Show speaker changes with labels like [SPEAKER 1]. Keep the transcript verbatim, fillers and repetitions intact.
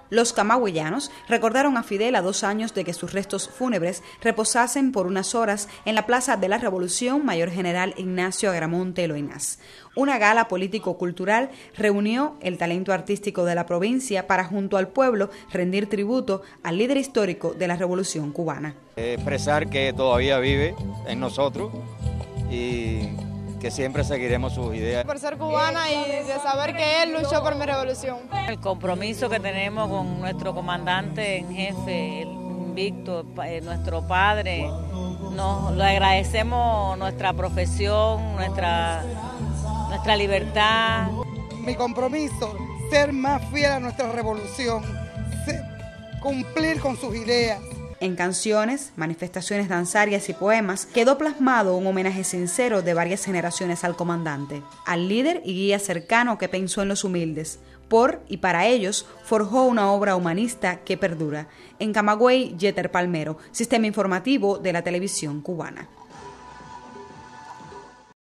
[SPEAKER 1] Los camagüeyanos recordaron a Fidel a dos años de que sus restos fúnebres reposasen por unas horas en la Plaza de la Revolución Mayor General Ignacio Agramonte Loinás. Una gala político-cultural reunió el talento artístico de la provincia para, junto al pueblo, rendir tributo al líder histórico de la Revolución cubana.
[SPEAKER 2] Expresar que todavía vive en nosotros y que siempre seguiremos sus ideas.
[SPEAKER 3] Por ser cubana y de saber que él luchó por mi revolución.
[SPEAKER 4] El compromiso que tenemos con nuestro comandante en jefe, el invicto, nuestro padre, nos le agradecemos nuestra profesión, nuestra, nuestra libertad.
[SPEAKER 5] Mi compromiso, ser más fiel a nuestra revolución, cumplir con sus ideas.
[SPEAKER 1] En canciones, manifestaciones danzarias y poemas quedó plasmado un homenaje sincero de varias generaciones al comandante, al líder y guía cercano que pensó en los humildes. Por y para ellos forjó una obra humanista que perdura. En Camagüey, Yeter Palmero, Sistema Informativo de la Televisión Cubana.